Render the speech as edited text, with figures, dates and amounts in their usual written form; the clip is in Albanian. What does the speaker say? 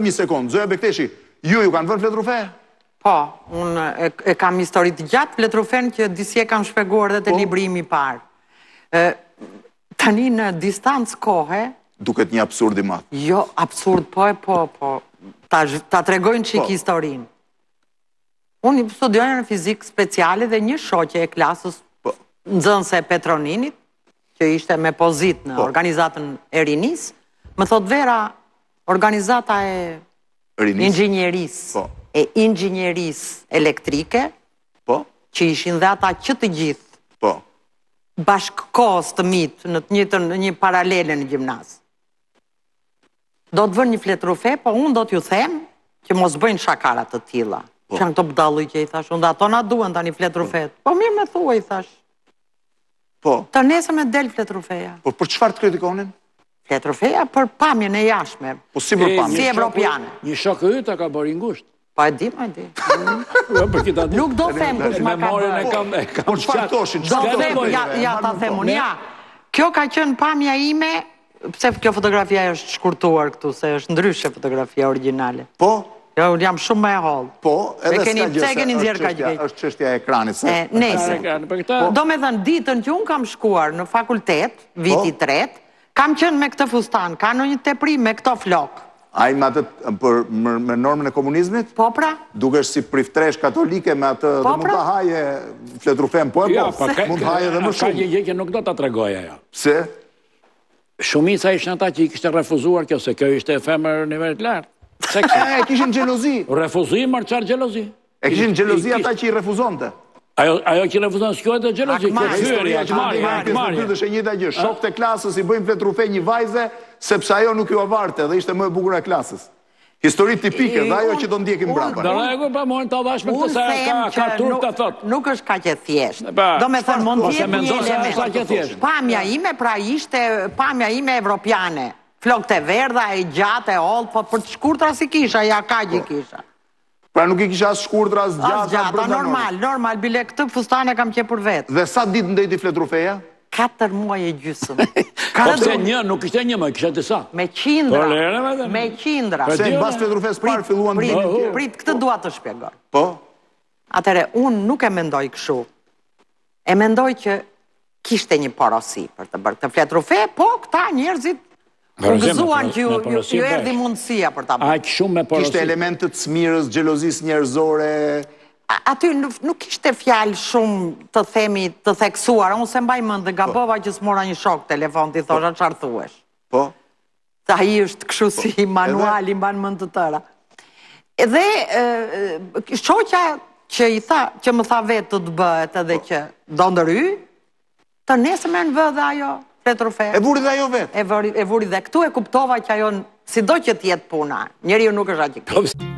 vetëm një sekundë, Zoja Bekteshi, ju kanë vënë fletrufe? Po, unë e kam historit gjatë fletrufen që disi e kam shpeguar dhe të librimi parë. Tani në distancë kohë... Duket një absurd i madh. Jo, absurd, po. Ta tregojnë qik historinë. Unë studiojnë në fizikë speciale dhe një shoqe e klasës nxënëse Petroninit, që ishte me pozit në organizatën e rinis, më thot Vera, organizata e inxinjeris elektrike, që ishin dhe ata që të gjithë, bashkëkohës të mitë në një paralele në gjimnaz. Do të vën një fletrufe, po unë do t'ju them që mos bëjnë shakarat të tilla. Që janë këto budalluj që i thash, unë dhe ato na duen tani fletrufet. Po mirë me thua, i thash. Po. Të nesër me del fletrufeja. Po për çfarë të kritikonin? Fletrufeja për pamjen e jashtme. Po si për pamjen? Si evropiane. Një shokë yta ka bërë ngusht. Po e di. Nuk do them kush ma ka bërë. Po çfarë thoshin? Do them, ja ta them unë, ja. Kjo ka qenë pamja ime, pse kjo fotografia është shkurtuar këtu, se është ndryshe fotografia origjinale. Po? Jo, unë jam shumë me e hollë. Po, edhe është çështja e ekranit. Nese. Do me thënë, ditën që unë kam shkuar në fakultet, viti 3, kam qenë me këtë fustan, ka në një tepri me këto flok. A i me normën e komunizmit? Po pra. Dukesh si priftresh katolike me atë dhe mund të haje fletrufen, po e po, mund të haje dhe më shumë. Ka një gjë që nuk do të tregoja, ja. Pse? Shumica ishën ata që i kishte refuzuar kjo, se kjo ishte femër nivel të lartë. E kishin gjelozi. Refuzim, marë qarë gjelozi. E kishin gjelozi ata që i refuzonte. Ajo që refuzon s'kjo e të gjelozi. Historia që është e njëjta gjë. Shokët e klasës i bëjmë fletrufe një vajze, sepse ajo nuk ju avarte dhe ishte më e bukur e klasës. Histori tipike dhe ajo që do ndjekim brapa. Dërregu pa mojnë të avash me këtë se ka turp të thot. Nuk është ka që thjesht. Do me thënë mund tjetë një element. Pamja ime pra ishte pamja ime evropiane. Flok të verdha, e gjatë, e ollë, po për të shkurtra si kisha, ja ka gjë kisha. Pra nuk i kisha as shkurtra, as gjatë, as gjata, normal, bile këtë fustane kam që për vetë. Dhe sa ditë ndejti fletrufeja? 4 muaj e gjysëm. Po pse një, nuk ishte një, më kisha disa. Me qindra. Me qindra. Se në bas fletrufes parë filluan të bëjnë. Prit, këtë dua të shpjegoj. Po? Atere, unë nuk e mendoj këshu. E mendoj që kishte një porosi për të bërë këtë fletrufe, po këta njerëzit u gëzuan që ju erdi mundësia për ta bërë. Kishte elementet të smirës, gjelozis njerëzore... Aty nuk ishte fjalë shumë të themi të theksuar. Unë se mbaj mënd dhe gabova që s'mora një shok telefon të i thosha qarë thuesh. Po? Ta i është këshu si manual i mban mënd të tëra. Edhe shoqja që më tha vetë të të bëhet edhe që do ndëry, të nesë me në vë dhe ajo fletrufe. E vuri dhe ajo vetë? E vuri dhe këtu e kuptova që ajo, si do që t'jetë puna, njeri ju nuk është aqikë.